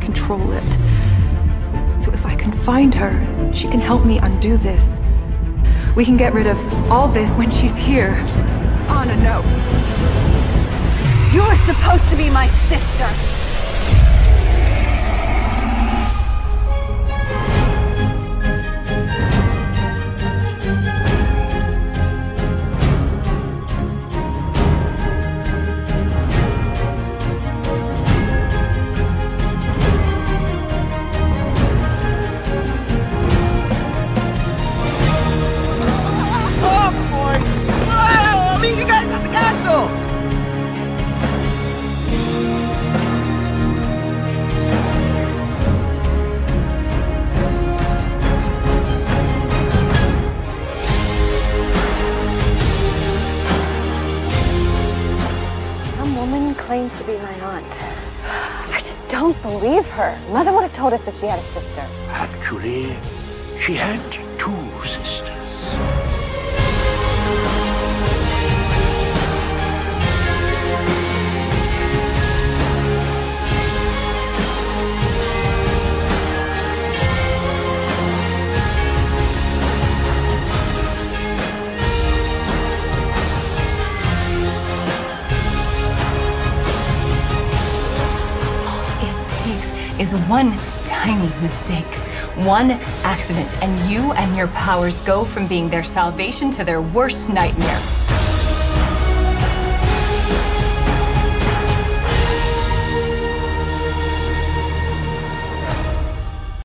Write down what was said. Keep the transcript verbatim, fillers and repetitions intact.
can't control it. So if I can find her, she can help me undo this. We can get rid of all this when she's here. Anna, no. You're supposed to be my sister. Claims to be my aunt. I just don't believe her. Mother would have told us if she had a sister. Actually, she had two sisters. Is one tiny mistake, one accident, and you and your powers go from being their salvation to their worst nightmare.